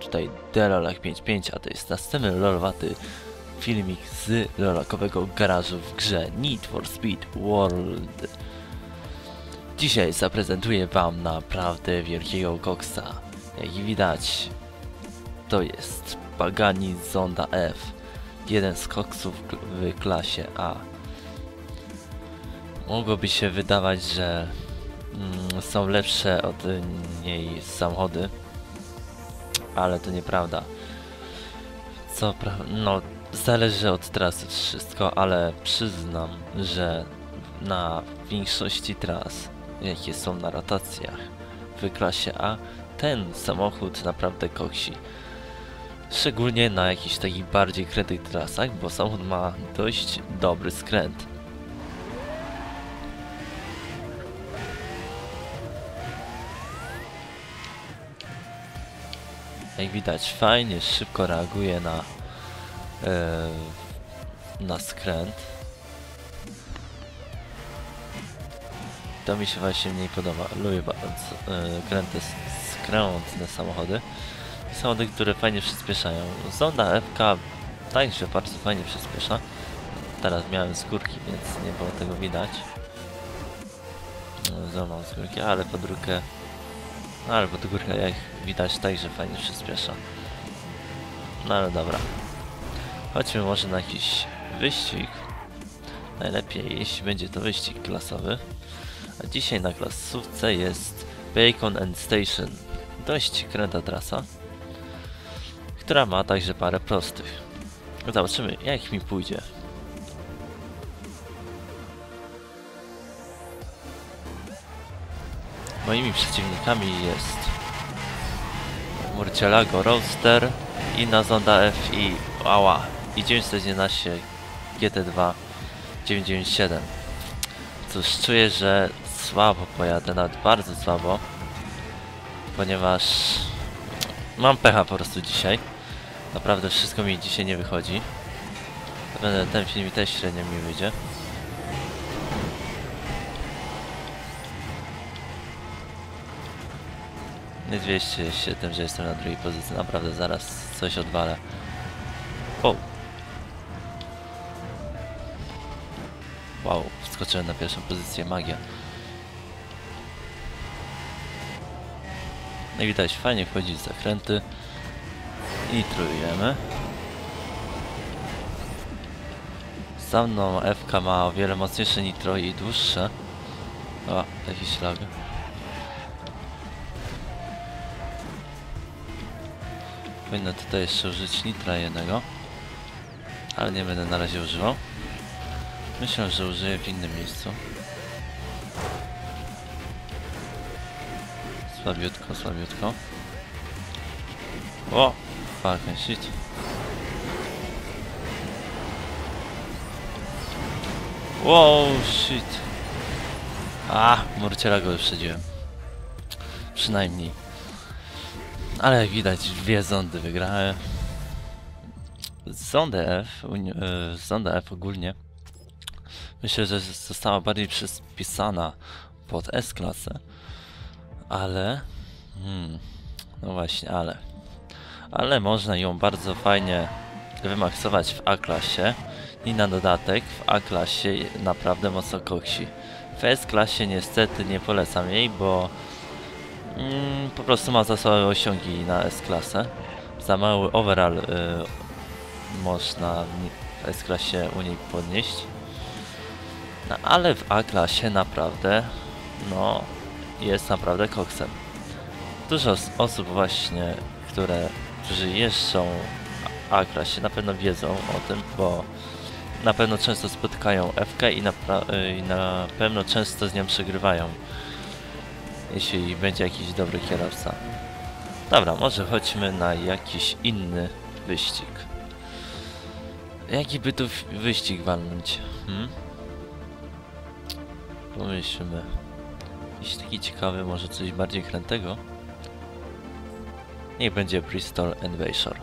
tutaj Delolak55, a to jest następny lolowaty filmik z lolakowego garażu w grze Need for Speed World. Dzisiaj zaprezentuję wam naprawdę wielkiego koksa. Jak widać, to jest Pagani Zonda F, jeden z koksów w klasie A. Mogłoby się wydawać, że są lepsze od niej samochody, ale to nieprawda. No, zależy od trasy wszystko, ale przyznam, że na większości tras, jakie są na rotacjach w klasie A, ten samochód naprawdę koksi. Szczególnie na jakichś takich bardziej krętych trasach, bo samochód ma dość dobry skręt. Jak widać, fajnie, szybko reaguje na skręt. To mi się właśnie mniej podoba. Lubię skrętne samochody. Samochody, które fajnie przyspieszają. Zonda FK także bardzo fajnie przyspiesza. Teraz miałem skórki, więc nie było tego widać. Mam skórki, ale podróbkę. Ale podgórka, jak widać, także fajnie przyspiesza. No ale dobra. Chodźmy może na jakiś wyścig. Najlepiej, jeśli będzie to wyścig klasowy. A dzisiaj na klasówce jest Bacon and Station. Dość kręta trasa, która ma także parę prostych. Zobaczymy, jak mi pójdzie. Moimi przeciwnikami jest Murcielago Roadster, inna Zonda F i i 911 GT2 997. Cóż, czuję, że słabo pojadę, nawet bardzo słabo, ponieważ mam pecha po prostu dzisiaj. Naprawdę wszystko mi dzisiaj nie wychodzi. Ten film też średnio mi wyjdzie. Nie 207, że jestem na drugiej pozycji. Naprawdę zaraz coś odwalę. O! Wow, wskoczyłem na pierwszą pozycję, magia. No i widać, fajnie wchodzić w zakręty. Nitrujemy. Za mną FK ma o wiele mocniejsze nitro i dłuższe. O, jakiś lag. Powinno tutaj jeszcze użyć nitra jednego, ale nie będę na razie używał. Myślę, że użyję w innym miejscu. Słabiutko, słabiutko. O! Fucking shit. Wow, shit. Murciela go wyprzedziłem. Przynajmniej. Ale jak widać, dwie zondy wygrałem. Zonda F ogólnie myślę, że została bardziej przypisana pod S-klasę. Ale no właśnie, ale można ją bardzo fajnie wymaksować w A-klasie i na dodatek w A-klasie naprawdę mocno koksi. W S-klasie niestety nie polecam jej, bo po prostu ma za słabe osiągi na S-klasę. Za mały overall można w S-klasie u niej podnieść. No, ale w A-klasie naprawdę, no, jest naprawdę koksem. Dużo osób właśnie, którzy jeżdżą A-klasie, na pewno wiedzą o tym, bo na pewno często spotykają FK i na pewno często z nią przegrywają, jeśli będzie jakiś dobry kierowca. Dobra, może chodźmy na jakiś inny wyścig. Jaki by tu wyścig walnąć? Pomyślmy. Jakiś taki ciekawy, może coś bardziej krętego. Niech będzie Bristol and Bayshore.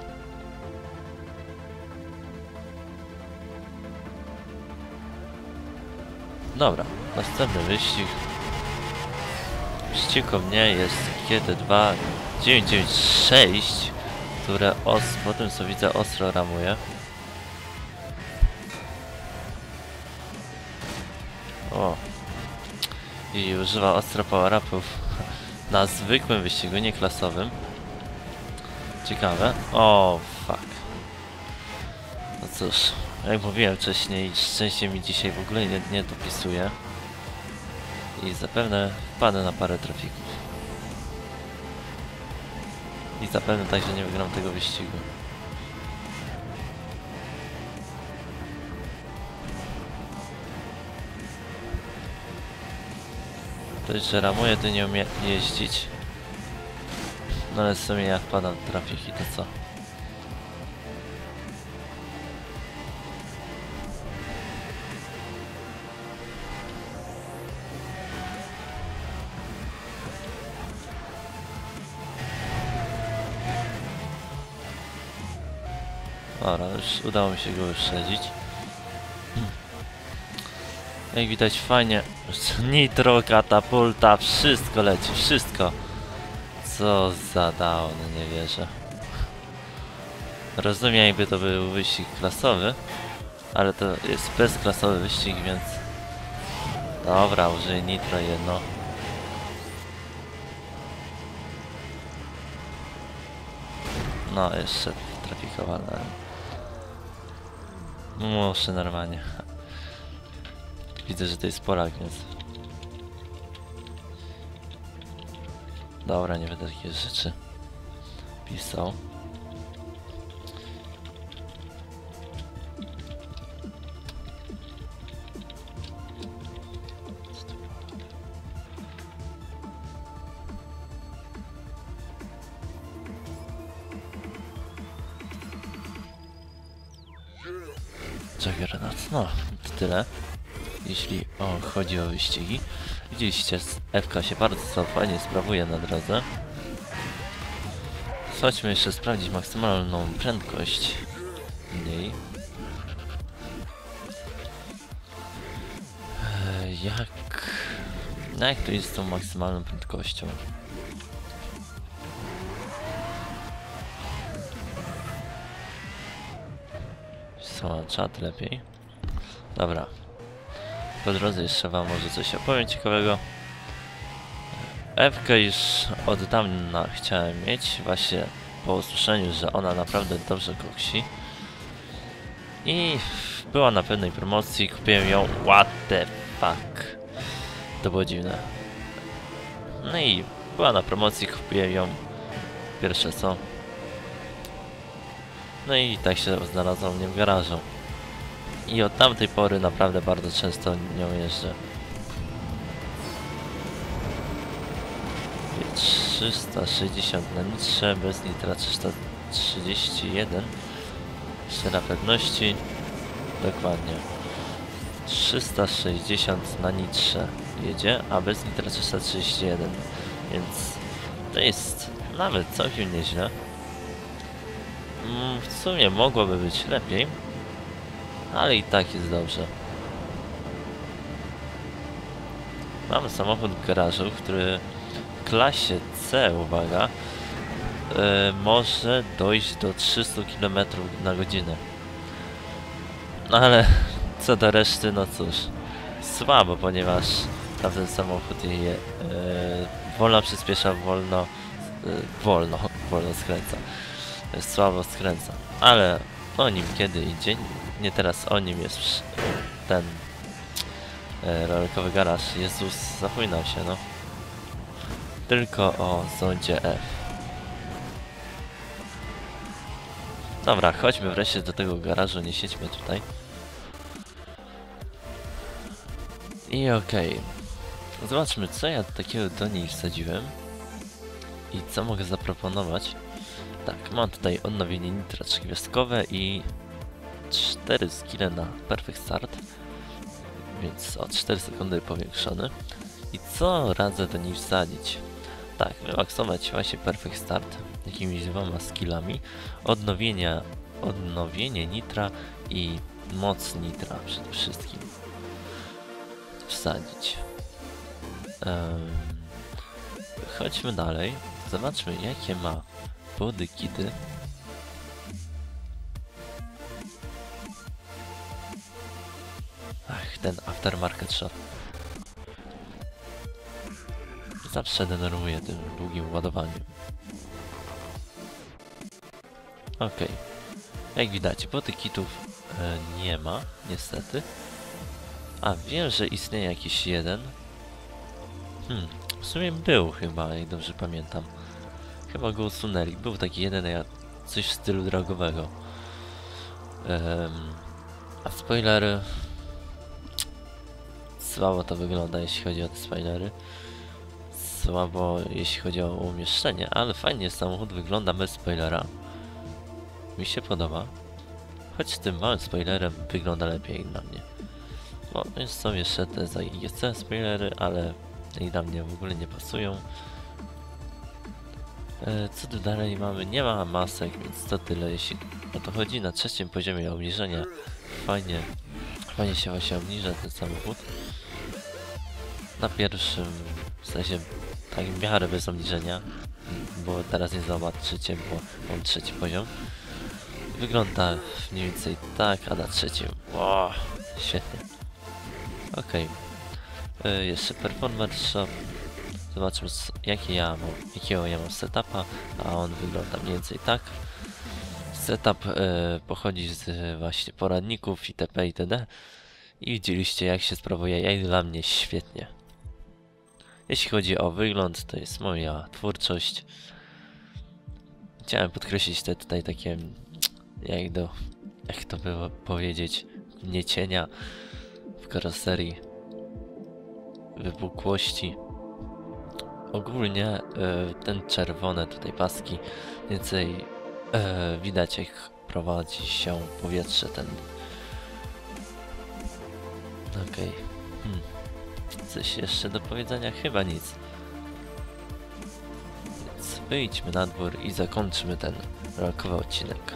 Dobra, następny wyścig. Przeciwko mnie jest GT2 996 które po tym co widzę ostro ramuje. O. I używa ostro power-upów na zwykłym wyścigu, nie klasowym. Ciekawe. O, fuck. No cóż, jak mówiłem wcześniej, szczęście mi dzisiaj w ogóle nie dopisuje. I zapewne wpadę na parę trafików. I zapewne także nie wygram tego wyścigu. To że ramuje, to nie umie jeździć. No ale w sumie ja wpadam w trafiki, to co? Dobra, już udało mi się go wyprzedzić. Jak widać fajnie. Nitro, katapulta, wszystko leci, wszystko. Co za down, nie wierzę. Rozumiem, jakby to był wyścig klasowy, ale to jest bezklasowy wyścig, więc... Dobra, użyję nitro jedno. No, jeszcze trafikowane. Muszę normalnie. Widzę, że to jest Polak, więc... Dobra, nie będę takie rzeczy pisał. Juggernaut, no to tyle. Jeśli chodzi o wyścigi. Widzieliście, FK się bardzo fajnie sprawuje na drodze. Chodźmy jeszcze sprawdzić maksymalną prędkość niej. Jak to jest z tą maksymalną prędkością? Sama czat lepiej. Dobra. Po drodze jeszcze wam może coś opowiem ciekawego. Ewkę już od dawna chciałem mieć, właśnie po usłyszeniu, że ona naprawdę dobrze koksi. I była na pewnej promocji, kupiłem ją. What the fuck. To było dziwne. No i była na promocji, kupiłem ją. Pierwsze co. No i tak się znalazła u mnie w garażu. I od tamtej pory naprawdę bardzo często nią jeżdżę. 360 na nitrze, bez nitra 331. Jeszcze na pewności. Dokładnie. 360 na nitrze jedzie, a bez nitra 331. Więc to jest nawet całkiem nieźle. W sumie mogłoby być lepiej, ale i tak jest dobrze. Mamy samochód w garażu, który w klasie C, uwaga, może dojść do 300 km na godzinę. No ale co do reszty, no cóż, słabo, ponieważ tamten samochód je wolno przyspiesza, wolno skręca. Słabo skręca, ale o nim kiedy indziej, nie teraz o nim jest ten rolkowy garaż. Jezus, zapomniał się, no. Tylko o zondzie F. Dobra, chodźmy wreszcie do tego garażu, nie siedźmy tutaj. I okej. Zobaczmy, co ja takiego do niej wsadziłem. I co mogę zaproponować. Tak, mam tutaj odnowienie nitra 3-gwiazdkowe i 4 skille na Perfect Start. Więc o 4 sekundy powiększony. I co radzę do niej wsadzić? Tak, wymaksować właśnie Perfect Start jakimiś 2 skillami. Odnowienie nitra i moc nitra przede wszystkim wsadzić. Chodźmy dalej. Zobaczmy, jakie ma bodykity ten aftermarket shot. Zawsze denerwuje tym długim ładowaniem. Okej. Jak widać, boty kitów nie ma, niestety. A wiem, że istnieje jakiś jeden. W sumie był chyba, jak dobrze pamiętam. Chyba go usunęli. Był taki jeden, coś w stylu dragowego. A spoilery... Słabo to wygląda, jeśli chodzi o te spoilery. Słabo, jeśli chodzi o umieszczenie, ale fajnie samochód wygląda bez spoilera. Mi się podoba. Choć z tym małym spoilerem wygląda lepiej dla mnie. Bo są jeszcze te za IGC spoilery, ale i dla mnie w ogóle nie pasują. Co tu dalej mamy? Nie ma masek, więc to tyle, jeśli o to chodzi. Na trzecim poziomie obniżenia fajnie się właśnie obniża ten samochód. Na pierwszym, w sensie tak w miarę bez obniżenia, bo teraz nie zobaczycie, bo mam trzeci poziom. Wygląda mniej więcej tak, a na trzecim, wow, świetnie. Okej. Jeszcze Performance Shop. Zobaczmy jakiego ja mam setupa, a on wygląda mniej więcej tak. Setup pochodzi z właśnie poradników itp. itd. I widzieliście, jak się sprawuje, jak dla mnie świetnie. Jeśli chodzi o wygląd, to jest moja twórczość. Chciałem podkreślić te tutaj takie, jak to by powiedzieć, gniecienia w karoserii, wypukłości. Ogólnie ten czerwone tutaj paski, więcej widać, jak prowadzi się powietrze ten. Okej. Coś jeszcze do powiedzenia? Chyba nic. Więc wyjdźmy na dwór i zakończymy ten lalkowy odcinek.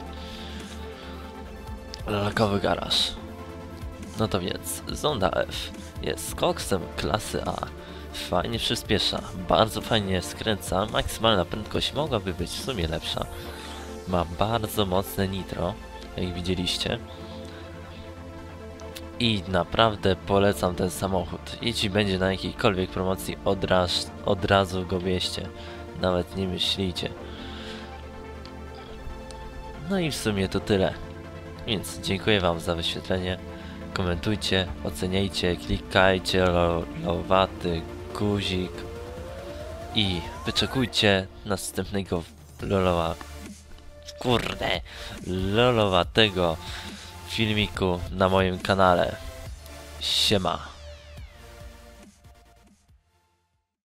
Lalkowy garaż. No to więc, Zonda F jest koksem klasy A. Fajnie przyspiesza, bardzo fajnie skręca, maksymalna prędkość mogłaby być w sumie lepsza. Ma bardzo mocne nitro, jak widzieliście. I naprawdę polecam ten samochód. Jeśli będzie na jakiejkolwiek promocji, od razu go bierzcie. Nawet nie myślicie. No i w sumie to tyle. Więc dziękuję wam za wyświetlenie. Komentujcie, oceniajcie, klikajcie lowaty guzik i wyczekujcie następnego lolowatego filmiku na moim kanale. Siema.